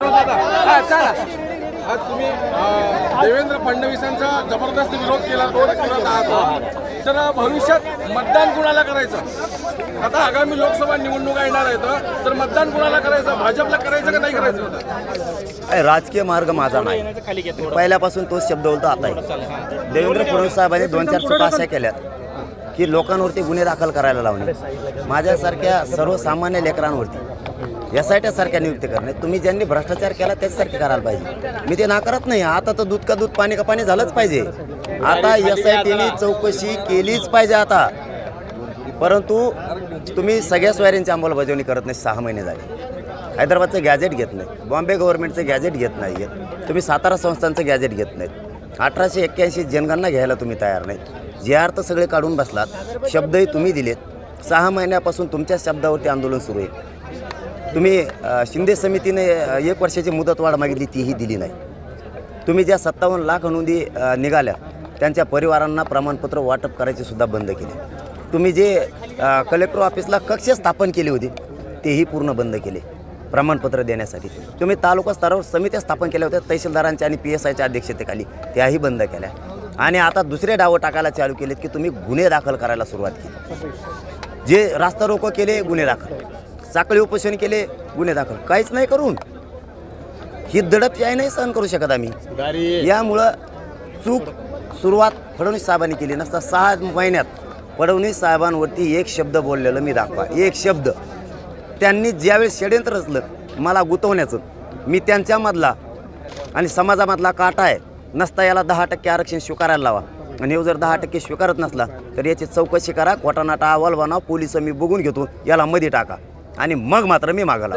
आज तुम्ही देवेंद्र फडणवीसांचा जबरदस्त विरोध केला करत आहात, तर भविष्यात मतदान कुणाला करायचं? आता आगामी लोकसभा निवडणुका येणार आहेत, तर मतदान कुणाला करायचं? भाजपला करायचं का नाही करायचं? राजकीय मार्ग माझा नाही, पहिल्यापासून तोच शब्द बोलतो. आता देवेंद्र फडणवीस साहेबांनी 2-4 चुका अशा केल्यात की लोकांवरती गुन्हे दाखल करायला लावणे, माझ्यासारख्या सर्वसामान्य लेकरांवरती SIT सारख्या नियुक्ती करणे. तुम्ही ज्यांनी भ्रष्टाचार केला त्याचसारखे करायला पाहिजे. मी ते नाकारत नाही. आता तर दूध का दूध पाणी का पाणी झालंच पाहिजे. आता SITने चौकशी केलीच पाहिजे आता. परंतु तुम्ही सगळ्या सोयऱ्यांची अंमलबजावणी करत नाही. 6 महिने झाले. हैदराबादचं गॅजेट घेत नाही, बॉम्बे गव्हर्नमेंटचं गॅजेट घेत नाही, तुम्ही सातारा संस्थांचं गॅजेट घेत नाहीत, 1881 जनगणना घ्यायला तुम्ही तयार नाही. JR तर सगळे काढून बसलात, शब्दही तुम्ही दिलेत. 6 महिन्यापासून तुमच्या शब्दावरती आंदोलन सुरू आहे. तुम्ही शिंदे समितीने 1 वर्षाची मुदतवाढ मागितली, तीही दिली नाही. तुम्ही ज्या 57 लाख नोंदी निघाल्या त्यांच्या परिवारांना प्रमाणपत्र वाटप करायचे सुद्धा बंद केले. तुम्ही जे कलेक्टर ऑफिसला कक्ष स्थापन केले होते तेही पूर्ण बंद केले प्रमाणपत्र देण्यासाठी. तुम्ही तालुका स्तरावर समित्या स्थापन केल्या होत्या तहसीलदारांच्या आणि PSIच्या अध्यक्षतेखाली, त्याही बंद केल्या. आणि आता दुसरे डावं टाकायला चालू केलेत की तुम्ही गुन्हे दाखल करायला सुरुवात केली. जे रास्ता रोको केले गुन्हे दाखल, साखळी उपोषण केले गुन्हे दाखल. काहीच नाही करून ही दडपशाही नाही सहन करू शकत आम्ही. यामुळं चूक सुरुवात फडणवीस साहेबांनी केली नसता. 6 महिन्यात फडणवीस साहेबांवरती एक शब्द बोललेलं मी दाखवा, एक शब्द. त्यांनी ज्यावेळेस षड्यंत्र रचलं मला गुंतवण्याचं, मी त्यांच्यामधला आणि समाजामधला काटा आहे. नसता याला 10% आरक्षण स्वीकारायला लावा, आणि जर 10% स्वीकारत नसला तर याची चौकशी करा, खोटानाटा अहवाल बनवा, पोलिस मी बघून घेतो, याला मध्ये टाका, आणि मग मात्र मी मागायला.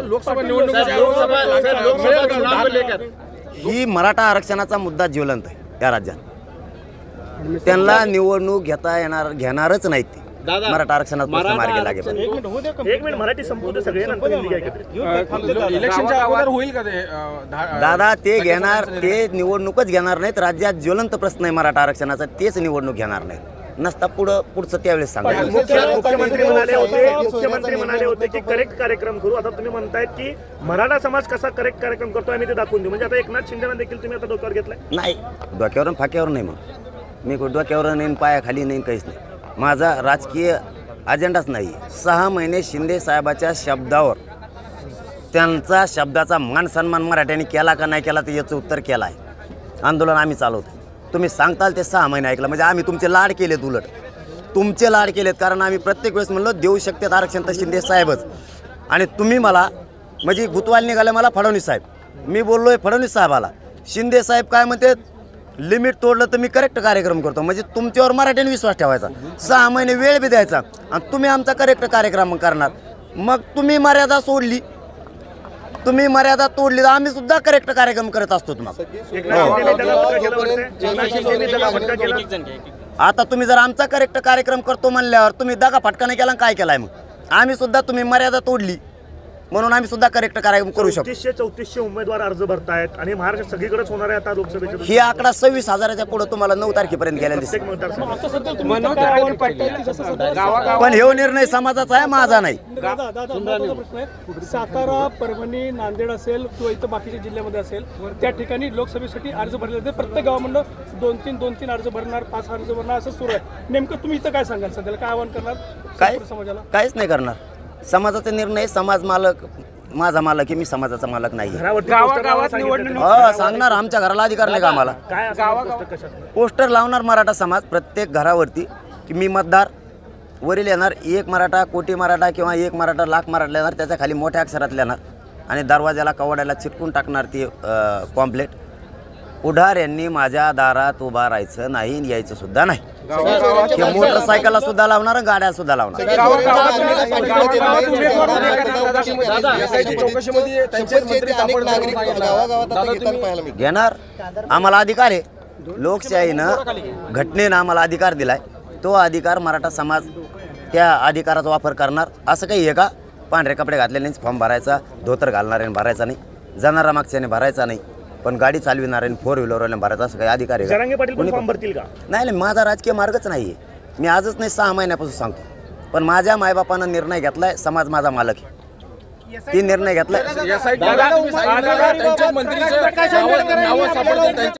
ही मराठा आरक्षणाचा मुद्दा ज्वलंत आहे या राज्यात. त्यांना निवडणूक घेणारच नाहीत ते. मराठा आरक्षणात मार्गी लागेल. एक मिनिट मराठी संपूर्ण सगळे इलेक्शनच्या अगोदर होईल का ते? दादा ते घेणार, ते निवडणूकच घेणार नाहीत. राज्यात ज्वलंत प्रश्न आहे मराठा आरक्षणाचा, तेच निवडणूक घेणार नाहीत. नसता पुढचं त्यावेळेस सांगा. मुख्यमंत्री म्हणाले होते की करेक्ट कार्यक्रम करू. आता तुम्ही म्हणतायत की मराठा समाज कसा करेक्ट कार्यक्रम करतो आम्ही ते दाखवून देऊ. म्हणजे आता एकनाथ शिंदेना देखील तुम्ही आता डोक्यावर घेतलाय? नाही, डोक्यावर फाक्यावर नाही. मग मी डोक्यावर नाही, पायाखाली नाही, काहीच नाही. माझा राजकीय अजेंडाच नाही. 6 महिने शिंदे साहेबाच्या शब्दावर, त्यांचा शब्दाचा मान सन्मान मराठ्यांनी केला का नाही केला, तर याचं उत्तर केलं आहे. आंदोलन आम्ही चालवतो. तुम्ही सांगताल ते 6 महिने ऐकलं म्हणजे आम्ही तुमचे लाड केलेत. उलट तुमचे लाड केलेत, कारण आम्ही प्रत्येक वेळेस म्हणलो देऊ शकतात आरक्षण तर शिंदे साहेबच. आणि तुम्ही मला म्हणजे गुतवाल निघाले मला फडणवीस साहेब. मी बोललो आहे फडणवीस साहेबाला, शिंदे साहेब काय म्हणते लिमिट तोडलं तर मी करेक्ट कार्यक्रम करतो. म्हणजे तुमच्यावर मराठ्याने विश्वास ठेवायचा, 6 महिने वेळ बी द्यायचा, आणि तुम्ही आमचा करेक्ट कार्यक्रम करणार. मग तुम्ही मर्यादा सोडली, तुम्ही मर्यादा तोडली तर आम्ही सुद्धा करेक्ट कार्यक्रम करत असतो. मग आता तुम्ही जर आमचा करेक्ट कार्यक्रम करतो म्हणल्यावर तुम्ही दगा फटका नाही केला, काय केलाय? मग आम्ही सुद्धा, तुम्ही मर्यादा तोडली म्हणून आम्ही सुद्धा करेक्ट कार्यक्रम करू शकतो. 3400 उमेदवार अर्ज भरतायत आणि महाराष्ट्र सगळीकडेच होणार आहे आता लोकसभेच्या. ही आकडा 26,000च्या पुढे तुम्हाला 9 तारखेपर्यंत गेलेला दिसतो. पण हे निर्णय समाजाचा आहे, माझा नाही. सातारा, परभणी, नांदेड असेल किंवा इथं बाकीच्या जिल्ह्यामध्ये असेल, त्या ठिकाणी लोकसभेसाठी अर्ज भरले जाते. प्रत्येक गावामधून 2-3 अर्ज भरणार, 5 अर्ज भरणार, असं सुरू आहे. नेमकं तुम्ही इथं काय सांगाल? सध्याला काय आवाहन करणार? काय समाजाला काहीच नाही करणार. समाजाचा निर्णय, समाज मालक, माझा मालक आहे, मी समाजाचा मालक नाही. सांगणार, आमच्या घराला अधिकार नाही का आम्हाला? पोस्टर लावणार मराठा समाज प्रत्येक घरावरती की मी मतदार. वरील येणार 1 मराठा कोटी मराठा किंवा 1 मराठा लाख मराठा येणार, त्याच्या खाली मोठ्या अक्षरात लिहिणार आणि दरवाजाला कवाड्याला चिटकून टाकणार ती पॉम्पलेट. पुढार यांनी माझ्या दारात उभा राहायचं नाही, यायचं सुद्धा नाही. मोटरसायकलला सुद्धा लावणार, गाड्या सुद्धा लावणार. घेणार, आम्हाला अधिकार आहे. लोकशाहीनं, घटनेनं आम्हाला अधिकार दिलाय. तो अधिकार मराठा समाज त्या अधिकाराचा वापर करणार. असं काही आहे का पांढरे कपडे घातलेलेच फॉर्म भरायचा, धोतर घालणाऱ्याने भरायचा नाही, जाणारा मागच्याने भरायचा नाही, पण गाडी चालविणाऱ्याने 4 व्हीलरवाल्याने भरायचा असं काही अधिकार आहे? जरांगे पाटील पण फॉर्म भरतील का? नाही, माझा राजकीय मार्गच नाही आहे. मी आजच नाही 6 महिन्यापासून सांगतो. पण माझ्या मायबापानं निर्णय घेतलाय, समाज माझा मालक आहे. ती निर्णय घेतला. SIT तुम्ही सांगितलं ना, त्यांच्याच मंत्रीचं नावं सापडतील त्यांच्या